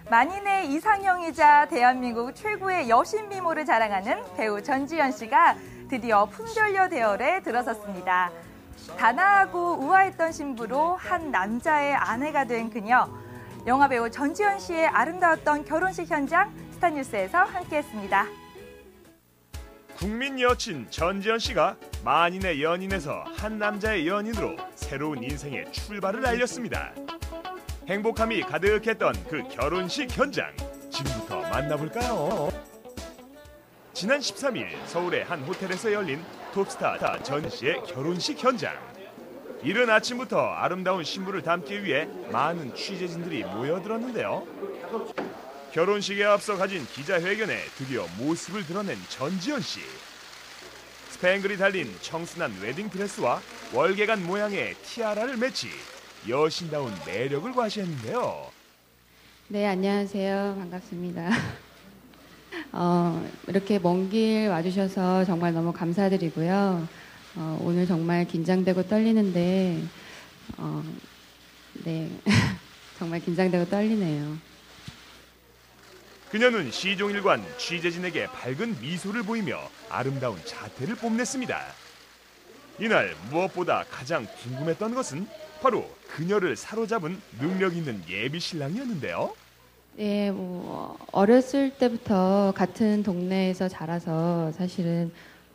만인의 이상형이자 대한민국 최고의 여신 미모를 자랑하는 배우 전지현 씨가 드디어 품절녀 대열에 들어섰습니다. 단아하고 우아했던 신부로 한 남자의 아내가 된 그녀. 영화배우 전지현 씨의 아름다웠던 결혼식 현장 스타뉴스에서 함께했습니다. 국민 여친 전지현 씨가 만인의 연인에서 한 남자의 연인으로 새로운 인생의 출발을 알렸습니다. 행복함이 가득했던 그 결혼식 현장, 지금부터 만나볼까요? 지난 13일 서울의 한 호텔에서 열린 톱스타 전 씨의 결혼식 현장. 이른 아침부터 아름다운 신부를 담기 위해 많은 취재진들이 모여들었는데요. 결혼식에 앞서 가진 기자회견에 드디어 모습을 드러낸 전지현 씨. 스팽글이 달린 청순한 웨딩드레스와 월계관 모양의 티아라를 매치 여신다운 매력을 과시했는데요. 네, 안녕하세요. 반갑습니다. 이렇게 먼 길 와주셔서 정말 너무 감사드리고요. 오늘 정말 긴장되고 떨리는데, 네, 정말 긴장되고 떨리네요. 그녀는 시종일관 취재진에게 밝은 미소를 보이며 아름다운 자태를 뽐냈습니다. 이날 무엇보다 가장 궁금했던 것은 바로 그녀를 사로잡은 능력 있는 예비 신랑이었는데요. 네, 어렸을 때부터 같은 동네에서 자라서 사실은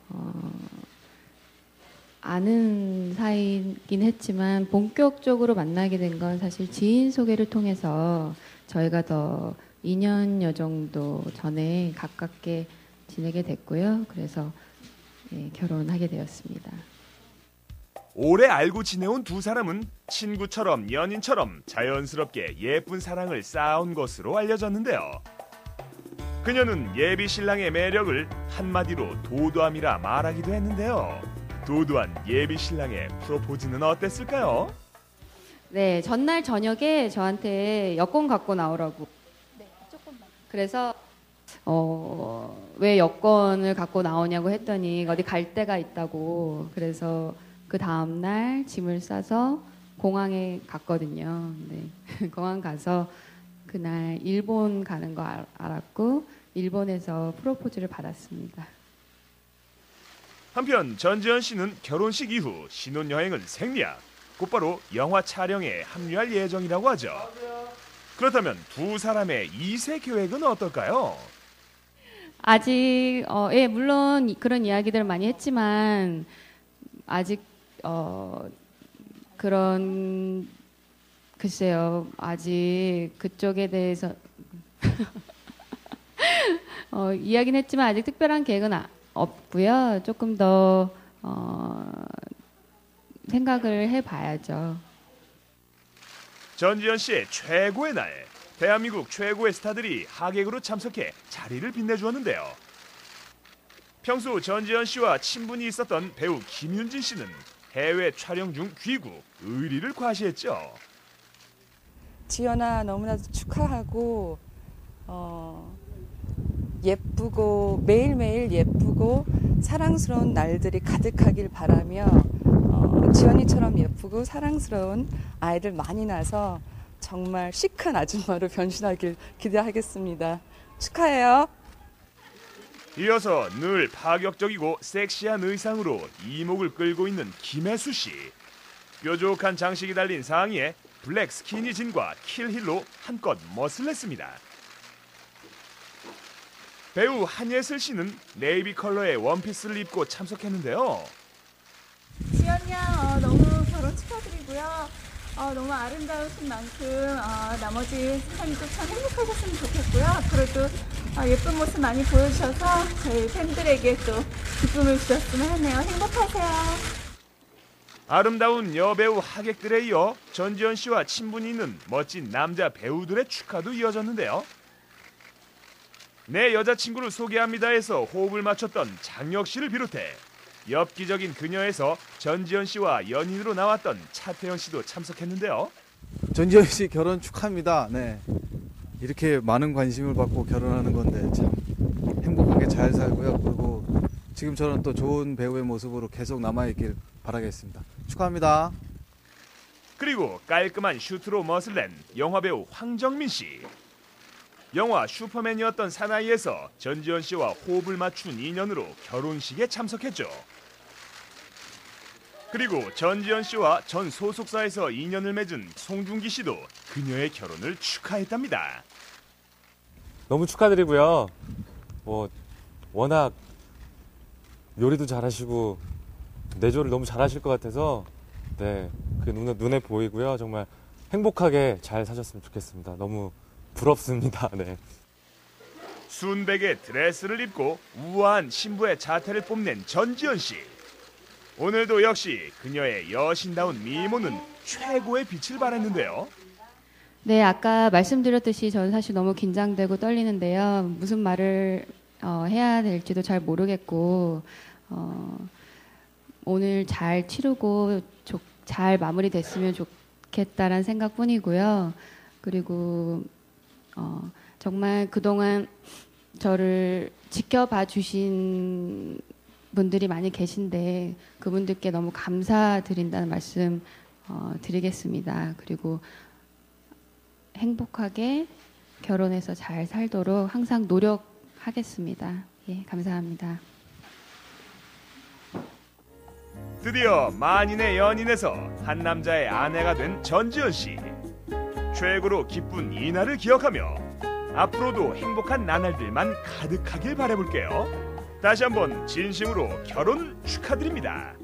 아는 사이긴 했지만 본격적으로 만나게 된 건 사실 지인 소개를 통해서 저희가 더 2년여 정도 전에 가깝게 지내게 됐고요. 그래서 결혼하게 되었습니다. 오래 알고 지내온 두 사람은 친구처럼 연인처럼 자연스럽게 예쁜 사랑을 쌓아온 것으로 알려졌는데요. 그녀는 예비 신랑의 매력을 한마디로 도도함이라 말하기도 했는데요. 도도한 예비 신랑의 프로포즈는 어땠을까요? 네, 전날 저녁에 저한테 여권 갖고 나오라고. 네, 조금만. 그래서 왜 여권을 갖고 나오냐고 했더니 어디 갈 데가 있다고. 그래서 그 다음날 짐을 싸서 공항에 갔거든요. 네. 공항 가서 그날 일본 가는 거 알았고 일본에서 프로포즈를 받았습니다. 한편 전지현 씨는 결혼식 이후 신혼여행을 생략, 곧바로 영화 촬영에 합류할 예정이라고 하죠. 그렇다면 두 사람의 2세 계획은 어떨까요? 아직 물론 그런 이야기들을 많이 했지만 아직 그런 글쎄요 아직 그쪽에 대해서 이야기는 했지만 아직 특별한 계획은 없고요. 조금 더 생각을 해봐야죠. 전지현 씨의 최고의 날, 대한민국 최고의 스타들이 하객으로 참석해 자리를 빛내주었는데요. 평소 전지현 씨와 친분이 있었던 배우 김윤진 씨는 해외 촬영 중 귀국, 의리를 과시했죠. 지연아 너무나도 축하하고 예쁘고 매일매일 예쁘고 사랑스러운 날들이 가득하길 바라며 지연이처럼 예쁘고 사랑스러운 아이들 많이 낳아서 정말 시크한 아줌마로 변신하길 기대하겠습니다. 축하해요. 이어서 늘 파격적이고 섹시한 의상으로 이목을 끌고 있는 김혜수 씨. 뾰족한 장식이 달린 상의에 블랙 스키니진과 킬힐로 한껏 멋을냈습니다. 배우 한예슬 씨는 네이비 컬러의 원피스를 입고 참석했는데요. 지연 양 너무 결혼 축하드리고요. 너무 아름다우신 만큼 나머지 사람도 참 행복하셨으면 좋겠고요. 앞으로도 예쁜 모습 많이 보여주셔서 저희 팬들에게 또 기쁨을 주셨으면 하네요. 행복하세요. 아름다운 여배우 하객들에 이어 전지현 씨와 친분이 있는 멋진 남자 배우들의 축하도 이어졌는데요. 내 여자친구를 소개합니다에서 호흡을 맞췄던 장혁 씨를 비롯해 엽기적인 그녀에서 전지현 씨와 연인으로 나왔던 차태현 씨도 참석했는데요. 전지현 씨 결혼 축하합니다. 네, 이렇게 많은 관심을 받고 결혼하는 건데 참 행복하게 잘 살고요. 그리고 지금처럼 또 좋은 배우의 모습으로 계속 남아있길 바라겠습니다. 축하합니다. 그리고 깔끔한 슈트로 멋을 낸 영화배우 황정민 씨. 영화 슈퍼맨이었던 사나이에서 전지현 씨와 호흡을 맞춘 인연으로 결혼식에 참석했죠. 그리고 전지현 씨와 전 소속사에서 인연을 맺은 송중기 씨도 그녀의 결혼을 축하했답니다. 너무 축하드리고요. 워낙 요리도 잘하시고 내조를 너무 잘하실 것 같아서 그 눈에 보이고요. 정말 행복하게 잘 사셨으면 좋겠습니다. 너무 부럽습니다. 네. 순백의 드레스를 입고 우아한 신부의 자태를 뽐낸 전지현 씨. 오늘도 역시 그녀의 여신다운 미모는 최고의 빛을 발했는데요. 네, 아까 말씀드렸듯이 저는 사실 너무 긴장되고 떨리는데요. 무슨 말을 해야 될지도 잘 모르겠고 오늘 잘 치르고 잘 마무리됐으면 좋겠다라는 생각뿐이고요. 그리고 정말 그동안 저를 지켜봐 주신 분들이 많이 계신데 그분들께 너무 감사드린다는 말씀 드리겠습니다. 그리고 행복하게 결혼해서 잘 살도록 항상 노력하겠습니다. 예, 감사합니다. 드디어 만인의 연인에서 한 남자의 아내가 된 전지현 씨. 최고로 기쁜 이날을 기억하며 앞으로도 행복한 나날들만 가득하길 바라볼게요. 다시 한번 진심으로 결혼 축하드립니다.